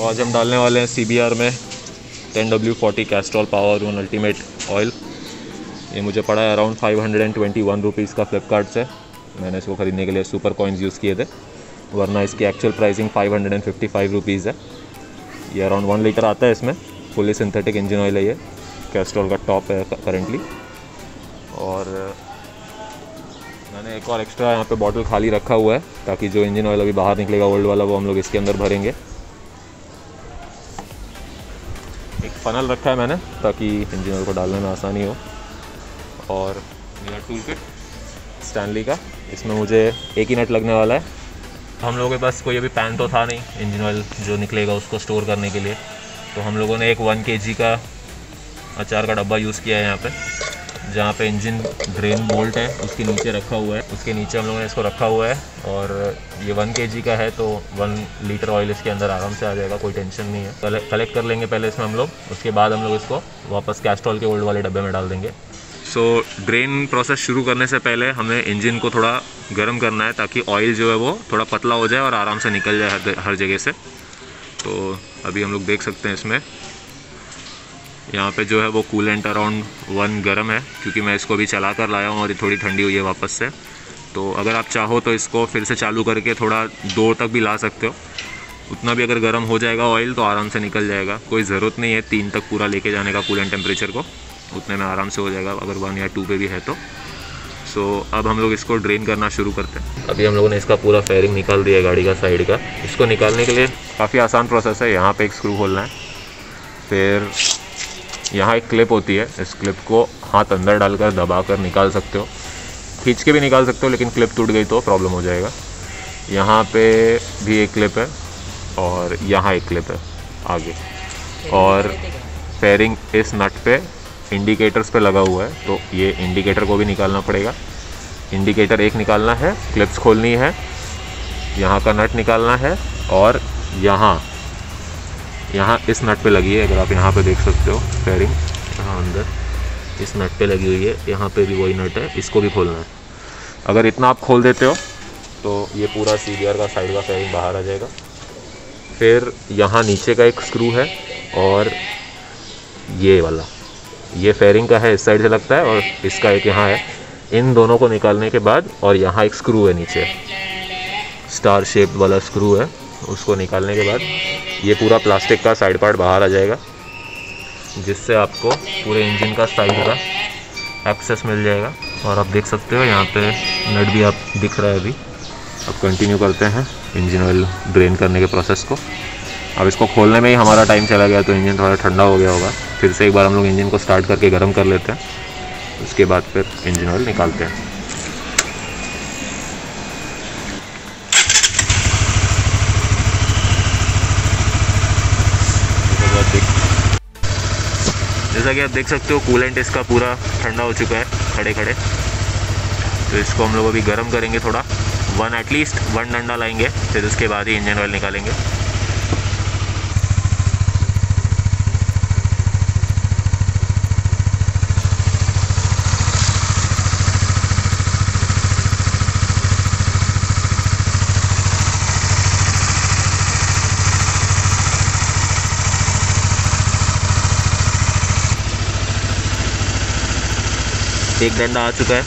आज हम डालने वाले हैं CBR में 10W40 Castrol power 1 ultimate oil. ये मुझे पड़ा है अराउंड 521 रुपीज़ का फ्लिपकार्ट से। मैंने इसको ख़रीदने के लिए सुपर कॉइन्स यूज़ किए थे, वरना इसकी एक्चुअल प्राइसिंग 555 रुपीज़ है। ये अराउंड 1 लीटर आता है। इसमें फुली सिंथेटिक इंजन ऑयल है। ये कैस्ट्रॉल का टॉप है करेंटली। और मैंने एक और एक्स्ट्रा यहाँ पे बॉटल खाली रखा हुआ है, ताकि जो इंजन ऑयल अभी बाहर निकलेगा ओल्ड वाला, वो हम लोग इसके अंदर भरेंगे। एक फनल रखा है मैंने, ताकि इंजन ऑयल को डालने में आसानी हो। और मेरा टूल किट स्टैनली का, इसमें मुझे एक ही नट लगने वाला है। हम लोगों के पास कोई अभी पैन तो था नहीं इंजन ऑयल जो निकलेगा उसको स्टोर करने के लिए, तो हम लोगों ने एक 1 kg का अचार का डब्बा यूज़ किया है यहाँ पे, जहाँ पे इंजन ड्रेन बोल्ट है उसके नीचे रखा हुआ है। उसके नीचे हम लोगों ने इसको रखा हुआ है। और ये 1 kg का है, तो 1 लीटर ऑयल इसके अंदर आराम से आ जाएगा, कोई टेंशन नहीं है। कलेक्ट कर लेंगे पहले इसमें हम लोग, उसके बाद हम लोग इसको वापस कैस्ट्रॉल के ओल्ड वाले डब्बे में डाल देंगे। सो ड्रेन प्रोसेस शुरू करने से पहले हमें इंजन को थोड़ा गर्म करना है, ताकि ऑयल जो है वो थोड़ा पतला हो जाए और आराम से निकल जाए हर जगह से। तो अभी हम लोग देख सकते हैं इसमें यहाँ पे जो है वो कूलेंट अराउंड 1 गर्म है, क्योंकि मैं इसको अभी चला कर लाया हूँ और ये थोड़ी ठंडी हुई है वापस से। तो अगर आप चाहो तो इसको फिर से चालू करके थोड़ा 2 तक भी ला सकते हो। उतना भी अगर गर्म हो जाएगा ऑयल तो आराम से निकल जाएगा। कोई ज़रूरत नहीं है 3 तक पूरा लेके जाने का कूलेंट टेम्परेचर को, उतने में आराम से हो जाएगा अगर 1 या 2 पे भी है तो। सो अब हम लोग इसको ड्रेन करना शुरू करते हैं। अभी हम लोगों ने इसका पूरा फेयरिंग निकाल दिया है गाड़ी का साइड का। इसको निकालने के लिए काफ़ी आसान प्रोसेस है। यहाँ पे एक स्क्रू खोलना है, फिर यहाँ एक क्लिप होती है, इस क्लिप को हाथ अंदर डालकर दबाकर निकाल सकते हो, खींच के भी निकाल सकते हो, लेकिन क्लिप टूट गई तो प्रॉब्लम हो जाएगा। यहाँ पे भी एक क्लिप है और यहाँ एक क्लिप है आगे। और फेयरिंग इस नट पे इंडिकेटर्स पे लगा हुआ है, तो ये इंडिकेटर को भी निकालना पड़ेगा। इंडिकेटर एक निकालना है, क्लिप्स खोलनी है, यहाँ का नट निकालना है, और यहाँ इस नट पे लगी है। अगर आप यहाँ पे देख सकते हो फेयरिंग यहाँ अंदर इस नट पे लगी हुई है, यहाँ पे भी वही नट है, इसको भी खोलना है। अगर इतना आप खोल देते हो तो ये पूरा CBR का साइड का फेयरिंग बाहर आ जाएगा। फिर यहाँ नीचे का एक स्क्रू है, और ये वाला ये फेयरिंग का है, इस साइड से लगता है, और इसका एक यहाँ है। इन दोनों को निकालने के बाद, और यहाँ एक स्क्रू है नीचे, स्टार शेप वाला स्क्रू है, उसको निकालने के बाद ये पूरा प्लास्टिक का साइड पार्ट बाहर आ जाएगा, जिससे आपको पूरे इंजन का साइड का एक्सेस मिल जाएगा। और आप देख सकते हो यहाँ पे नट भी आप दिख रहा है अभी। अब कंटिन्यू करते हैं इंजन ऑयल ड्रेन करने के प्रोसेस को। अब इसको खोलने में ही हमारा टाइम चला गया, तो इंजन थोड़ा ठंडा हो गया होगा। फिर से एक बार हम लोग इंजन को स्टार्ट करके गर्म कर लेते हैं, उसके बाद फिर इंजन ऑयल निकालते हैं। जैसा कि आप देख सकते हो कूलेंट इसका पूरा ठंडा हो चुका है खड़े खड़े। तो इसको हम लोग अभी गर्म करेंगे थोड़ा, एटलीस्ट 1 डंडा लाएंगे, फिर उसके बाद ही इंजन ऑयल निकालेंगे। एक डंडा आ चुका है,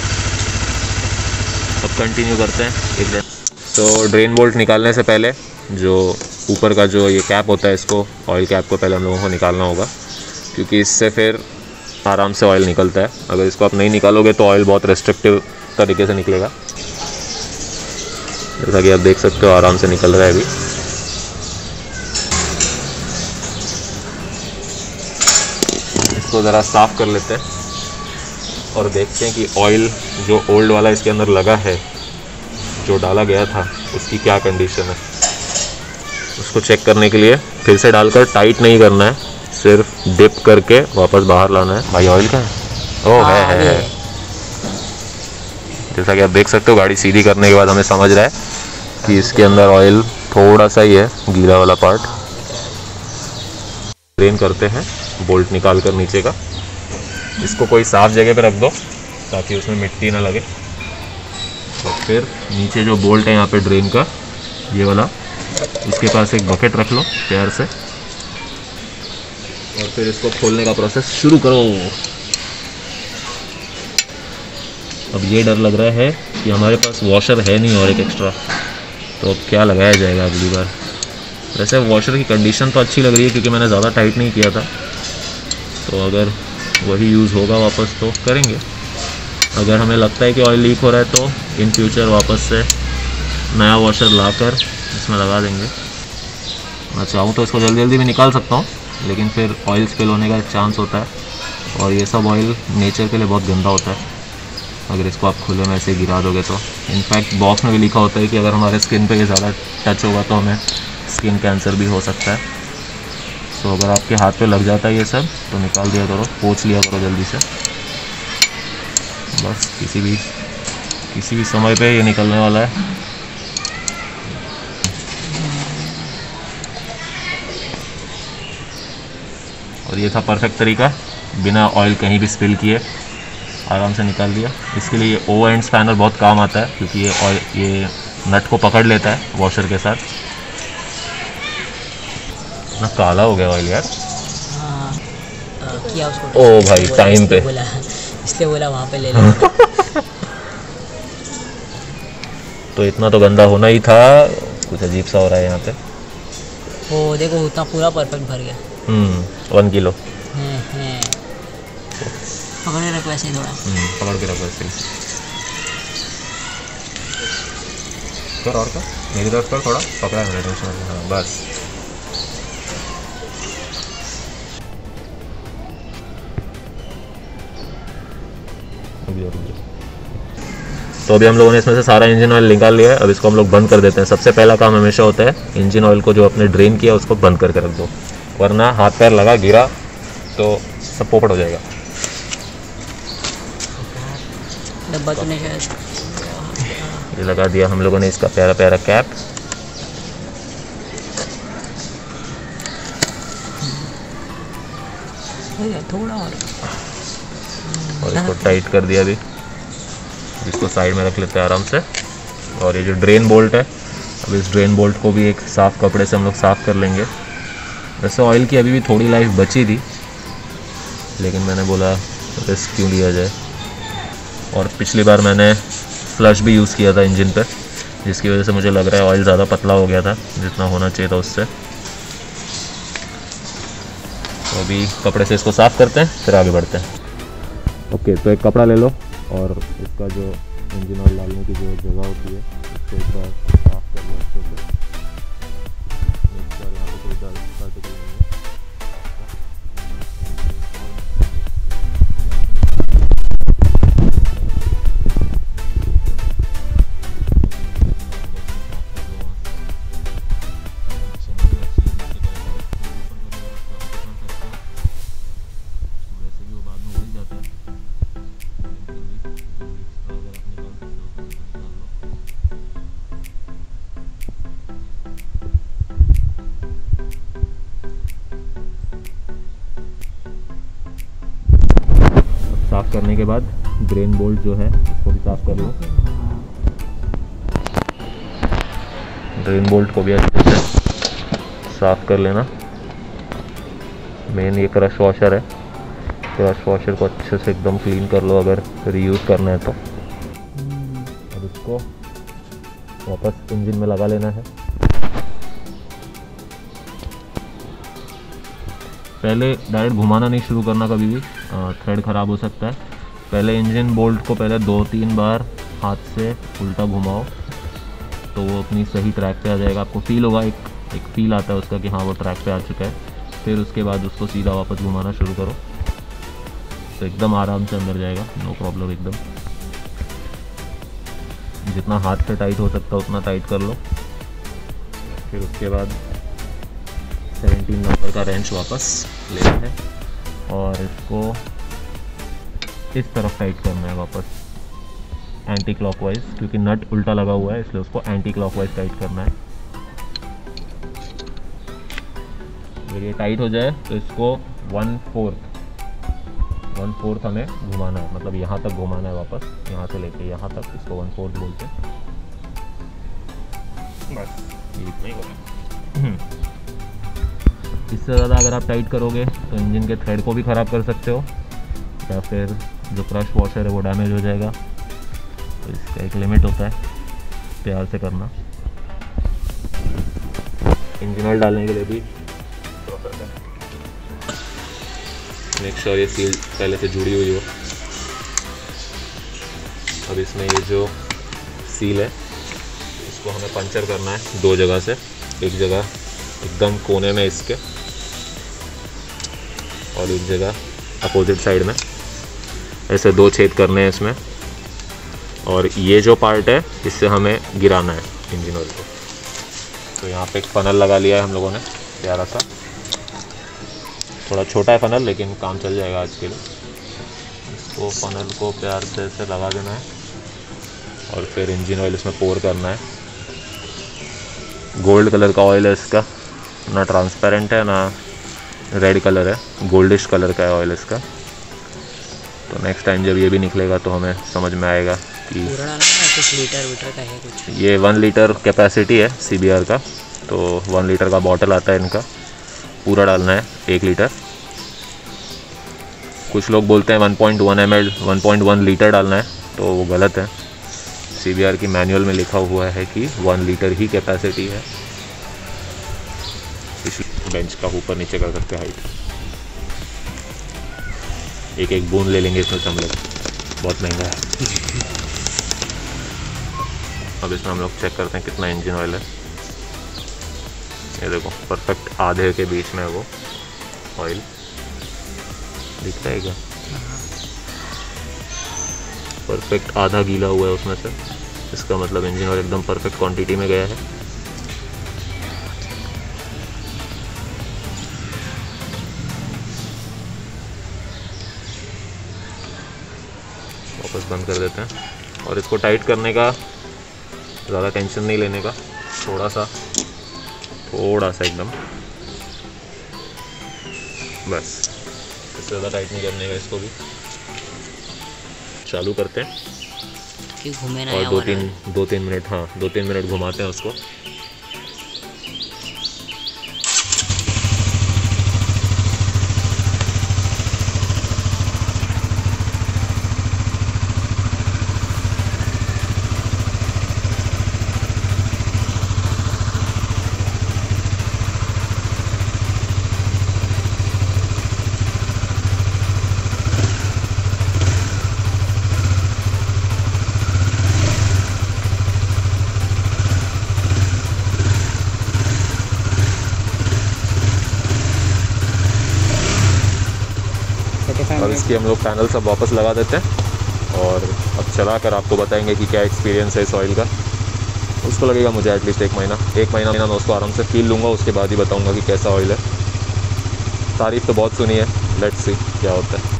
अब कंटिन्यू करते हैं एक डंडा। तो ड्रेन बोल्ट निकालने से पहले जो ऊपर का जो ये कैप होता है, इसको ऑयल कैप को पहले हम लोगों को निकालना होगा, क्योंकि इससे फिर आराम से ऑयल निकलता है। अगर इसको आप नहीं निकालोगे तो ऑयल बहुत रेस्ट्रिक्टिव तरीके से निकलेगा। जैसा कि आप देख सकते हो आराम से निकल रहा है अभी। इसको ज़रा साफ़ कर लेते हैं और देखते हैं कि ऑयल जो ओल्ड वाला इसके अंदर लगा है, जो डाला गया था, उसकी क्या कंडीशन है। उसको चेक करने के लिए फिर से डालकर टाइट नहीं करना है, सिर्फ डिप करके वापस बाहर लाना है। भाई ऑयल क्या है? ओह है। जैसा कि आप देख सकते हो गाड़ी सीधी करने के बाद हमें समझ रहा है कि इसके अंदर ऑयल थोड़ा सा ही है, गीला वाला पार्ट। ड्रेन करते हैं बोल्ट निकाल कर नीचे का। इसको कोई साफ़ जगह पे रख दो ताकि उसमें मिट्टी ना लगे। तो फिर नीचे जो बोल्ट है यहाँ पे ड्रेन का, ये वाला, उसके पास एक बकेट रख लो प्यार से और फिर इसको खोलने का प्रोसेस शुरू करो। अब ये डर लग रहा है कि हमारे पास वॉशर है नहीं और एक एक्स्ट्रा, तो अब क्या लगाया जाएगा अगली बार। वैसे वॉशर की कंडीशन तो अच्छी लग रही है क्योंकि मैंने ज़्यादा टाइट नहीं किया था, तो अगर वही यूज़ होगा वापस तो करेंगे। अगर हमें लगता है कि ऑयल लीक हो रहा है तो इन फ्यूचर वापस से नया वॉशर लाकर इसमें लगा देंगे। मैं चाहूँ तो इसको जल्दी जल्दी भी निकाल सकता हूँ, लेकिन फिर ऑयल स्पिल होने का चांस होता है और ये सब ऑयल नेचर के लिए बहुत गंदा होता है अगर इसको आप खुले में ऐसे गिरा दोगे तो। इनफैक्ट बॉक्स में भी लिखा होता है कि अगर हमारे स्किन पे ये ज़्यादा टच होगा तो हमें स्किन कैंसर भी हो सकता है। तो अगर आपके हाथ पे लग जाता है ये सब तो निकाल दिया करो, पोंछ लिया करो जल्दी से। बस किसी भी समय पे ये निकलने वाला है। और ये था परफेक्ट तरीका, बिना ऑयल कहीं भी स्पिल किए आराम से निकाल दिया। इसके लिए ओवर एंड स्पैनर बहुत काम आता है क्योंकि ये नट को पकड़ लेता है वॉशर के साथ। ना काला हो गया ऑयल यार। हाँ, किया उसको। ओ भाई टाइम पे इसलिए बोला वहाँ पे ले लो। तो इतना तो गंदा होना ही था, कुछ अजीब सा हो रहा है यहाँ पे। वो देखो उतना पूरा परफेक्ट भर गया। 1 किलो पकड़े रखो ऐसे ही थोड़ा। पकड़ के रखो ऐसे ही। कर और कर, मेरी तरफ कर, थोड़ा पकड़ा है मैंने, टेंशन। हाँ बस। तो अभी हम लोगों ने इसमें से सारा इंजन ऑयल निकाल लिया है। अब इसको हम लोग बंद कर देते हैं। सबसे पहला काम हमेशा होता है इंजन ऑयल को जो आपने ड्रेन किया उसको बंद करके रख दो, वरना हाथ पैर लगा गिरा तो सब पोपट हो जाएगा। डब्बा तो नहीं शायद। ये लगा दिया हम लोगों ने इसका प्यारा प्यारा कैप। थोड़ा और इसको टाइट कर दिया। अभी इसको साइड में रख लेते हैं आराम से। और ये जो ड्रेन बोल्ट है, अब इस ड्रेन बोल्ट को भी एक साफ़ कपड़े से हम लोग साफ़ कर लेंगे। वैसे ऑयल की अभी भी थोड़ी लाइफ बची थी, लेकिन मैंने बोला रिस्क क्यों लिया जाए। और पिछली बार मैंने फ्लश भी यूज़ किया था इंजन पर, जिसकी वजह से मुझे लग रहा है ऑयल ज़्यादा पतला हो गया था जितना होना चाहिए था उससे। तो अभी कपड़े से इसको साफ़ करते हैं, फिर आगे बढ़ते हैं। ओके, तो एक कपड़ा ले लो और इसका जो इंजन ऑयल डालने की जो जगह होती है उसको एक बार साफ कर लो अच्छे से। यहाँ पे कोई डाल पार्टिकल नहीं है। साफ़ करने के बाद ड्रेन बोल्ट जो है उसको भी साफ़ कर लो। ड्रेन बोल्ट को भी अच्छे से साफ़ कर लेना। मेन ये क्रश वॉशर है, क्रश वॉशर को अच्छे से एकदम क्लीन कर लो अगर रीयूज़ करना है तो। अब इसको वापस इंजन में लगा लेना है। पहले डायरेक्ट घुमाना नहीं शुरू करना कभी भी, थ्रेड ख़राब हो सकता है। पहले इंजन बोल्ट को पहले 2-3 बार हाथ से उल्टा घुमाओ तो वो अपनी सही ट्रैक पे आ जाएगा। आपको फील होगा, एक फील आता है उसका कि हाँ वो ट्रैक पे आ चुका है। फिर उसके बाद उसको सीधा वापस घुमाना शुरू करो तो एकदम आराम से अंदर जाएगा, नो प्रॉब्लम एकदम। जितना हाथ से टाइट हो सकता है उतना टाइट कर लो। फिर उसके बाद 17 नंबर का रेंच वापस लेना है और इसको इस तरफ टाइट करना है वापस एंटी क्लॉकवाइज, क्योंकि नट उल्टा लगा हुआ है इसलिए उसको एंटी क्लॉकवाइज टाइट करना है। अगर ये टाइट हो जाए तो इसको 1/4 हमें घुमाना है, मतलब यहाँ तक घुमाना है वापस, यहाँ से लेके यहाँ तक, इसको 1/4 बोलते हैं। बस इतना ही होगा। इससे ज़्यादा अगर आप टाइट करोगे तो इंजन के थ्रेड को भी ख़राब कर सकते हो, या फिर जो क्रश वॉशर है वो डैमेज हो जाएगा। तो इसका एक लिमिट होता है, प्यार से करना। इंजन ऑयल डालने के लिए भी प्रोसेस है, मेक श्योर ये सील पहले से जुड़ी हुई हो। अब इसमें ये जो सील है इसको हमें पंचर करना है 2 जगह से, एक जगह एकदम कोने में इसके और एक जगह अपोजिट साइड में। ऐसे 2 छेद करने हैं इसमें, और ये जो पार्ट है इससे हमें गिराना है इंजन ऑयल को। तो यहाँ पे एक फनल लगा लिया है हम लोगों ने प्यारा सा, थोड़ा छोटा है फनल लेकिन काम चल जाएगा आज के लिए। इसको फनल को प्यार से ऐसे लगा देना है और फिर इंजन ऑयल इसमें पोर करना है। गोल्ड कलर का ऑयल है इसका, ना ट्रांसपेरेंट है ना रेड कलर है, गोल्डिश कलर का है ऑयल इसका। तो नेक्स्ट टाइम जब ये भी निकलेगा तो हमें समझ में आएगा कि पूरा डालना है, कुछ लीटर का है कुछ। ये 1 लीटर कैपेसिटी है CBR का, तो 1 लीटर का बॉटल आता है इनका, पूरा डालना है 1 लीटर। कुछ लोग बोलते हैं 1.1 ml 1.1 लीटर डालना है, तो वो गलत है। CBR की मैनुअल में लिखा हुआ है कि 1 लीटर ही कैपेसिटी है। इस बेंच का ऊपर नीचे कर सकते हैं हाइट। एक बूंद ले लेंगे इसमें से हम लोग, बहुत महंगा है। अब इसमें हम लोग चेक करते हैं कितना इंजन ऑयल है। ये देखो परफेक्ट आधे के बीच में है वो ऑयल, दिख रहा है क्या? परफेक्ट आधा गीला हुआ है उसमें से, इसका मतलब इंजन ऑयल एकदम परफेक्ट क्वांटिटी में गया है। वापस बंद कर देते हैं, और इसको टाइट करने का ज़्यादा टेंशन नहीं लेने का, थोड़ा सा एकदम, बस इससे ज़्यादा टाइट नहीं करने का। इसको भी चालू करते हैं कि घूमे ना, और 2-3 मिनट, हाँ 2-3 मिनट घुमाते हैं उसको। और इसकी हम लोग पैनल सब वापस लगा देते हैं, और अब चला कर आपको बताएंगे कि क्या एक्सपीरियंस है इस ऑयल का। उसको लगेगा मुझे एटलीस्ट 1 महीना मैं उसको आराम से फील लूँगा, उसके बाद ही बताऊँगा कि कैसा ऑयल है। तारीफ़ तो बहुत सुनी है, लेट्स सी क्या होता है।